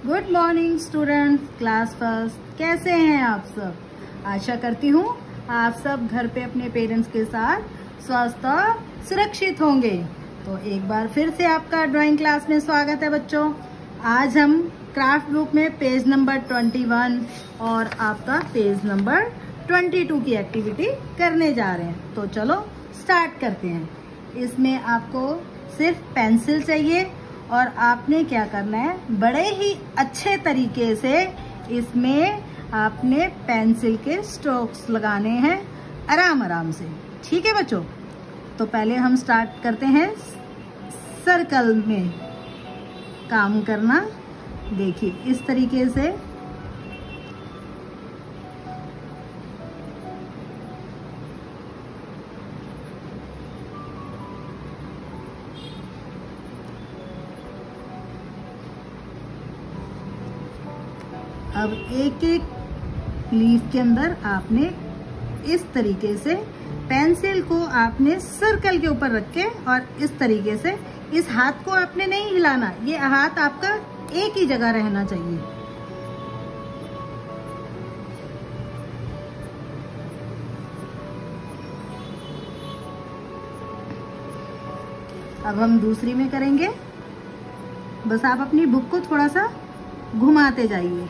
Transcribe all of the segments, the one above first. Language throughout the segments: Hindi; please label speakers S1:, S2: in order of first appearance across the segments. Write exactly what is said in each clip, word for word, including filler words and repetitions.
S1: Good morning students, class first. कैसे हैं आप सब? आशा करती हूँ आप सब घर पे अपने पेरेंट्स के साथ स्वस्थ और सुरक्षित होंगे। तो एक बार फिर से आपका ड्राइंग क्लास में स्वागत है बच्चों। आज हम क्राफ्ट बुक में पेज नंबर इक्कीस और आपका पेज नंबर बाईस की एक्टिविटी करने जा रहे हैं। तो चलो स्टार्ट करते हैं। इसमें आपको सिर्फ पेंसिल चाहिए और आपने क्या करना है, बड़े ही अच्छे तरीके से इसमें आपने पेंसिल के स्ट्रोक्स लगाने हैं आराम आराम से। ठीक है बच्चों, तो पहले हम स्टार्ट करते हैं सर्कल में काम करना। देखिए इस तरीके से अब एक एक लीफ के अंदर आपने इस तरीके से पेंसिल को आपने सर्कल के ऊपर रख के और इस तरीके से इस हाथ को आपने नहीं हिलाना, ये हाथ आपका एक ही जगह रहना चाहिए। अब हम दूसरी में करेंगे। बस आप अपनी बुक को थोड़ा सा घुमाते जाइए।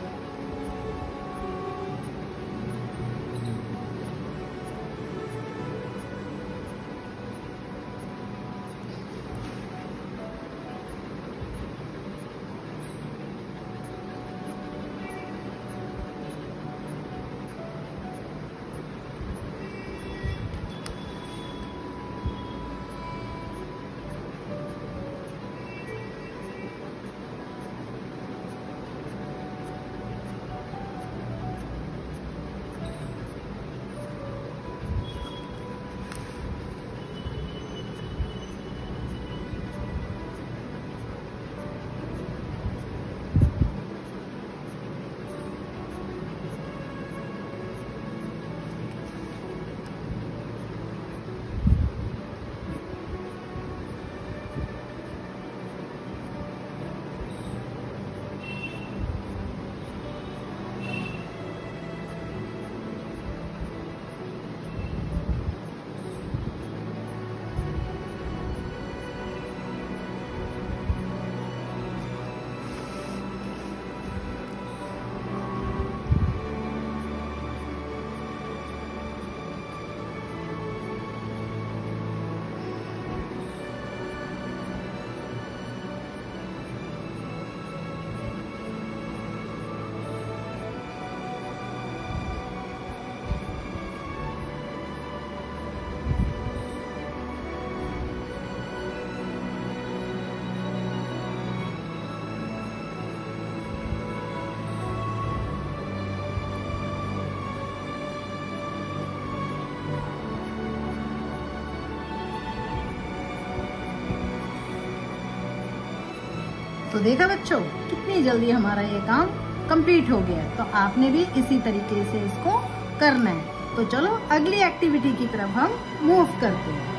S1: तो देखा बच्चों, कितनी जल्दी हमारा ये काम कंप्लीट हो गया है। तो आपने भी इसी तरीके से इसको करना है। तो चलो अगली एक्टिविटी की तरफ हम मूव करते हैं।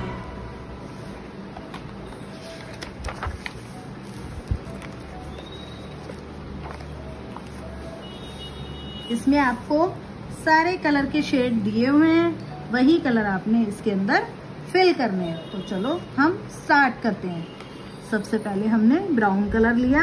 S1: इसमें आपको सारे कलर के शेड दिए हुए हैं, वही कलर आपने इसके अंदर फिल करने हैं। तो चलो हम स्टार्ट करते हैं। सबसे पहले हमने ब्राउन कलर लिया,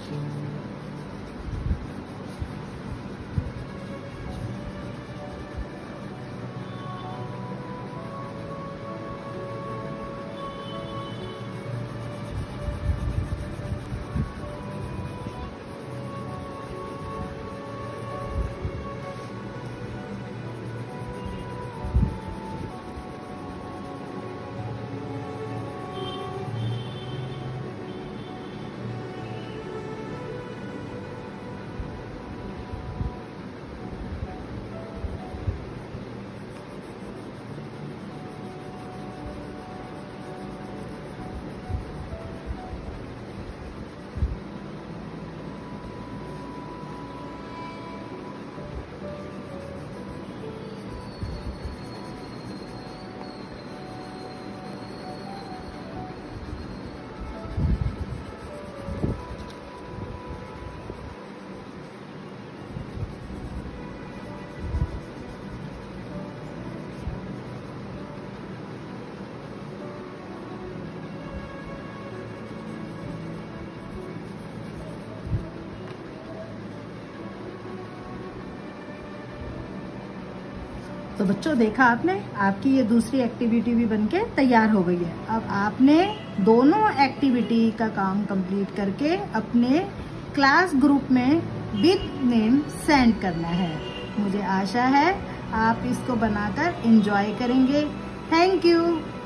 S1: तो बच्चों देखा आपने, आपकी ये दूसरी एक्टिविटी भी बनके तैयार हो गई है। अब आपने दोनों एक्टिविटी का काम कंप्लीट करके अपने क्लास ग्रुप में विद नेम सेंड करना है। मुझे आशा है आप इसको बनाकर एंजॉय करेंगे। Thank you.